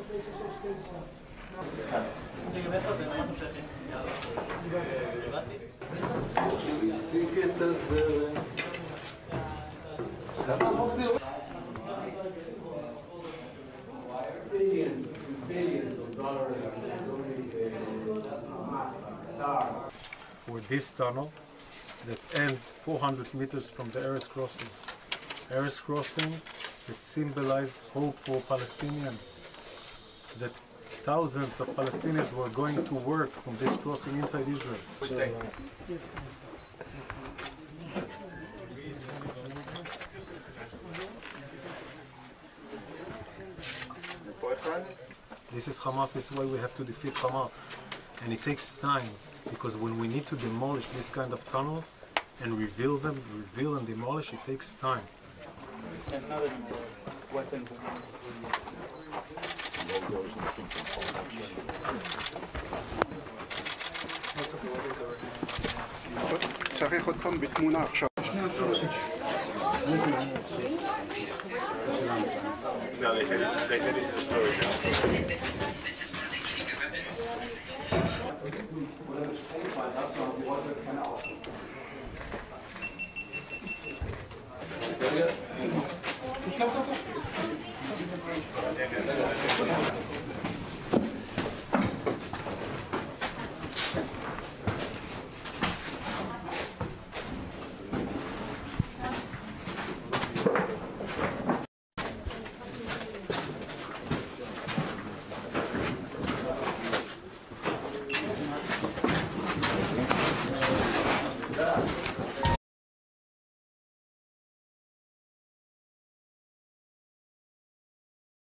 For this tunnel that ends 400 meters from the Erez crossing. Erez crossing that symbolized hope for Palestinians, that thousands of Palestinians were going to work from this crossing inside Israel. This is Hamas, this is why we have to defeat Hamas. And it takes time, because when we need to demolish this kind of tunnels and reveal and demolish, it takes time. And another number of weapons and logos and things like that. Most of the logos are right. צריך אותם בתמונה עכשיו. No, they said it's a story now. This is one of these secret weapons.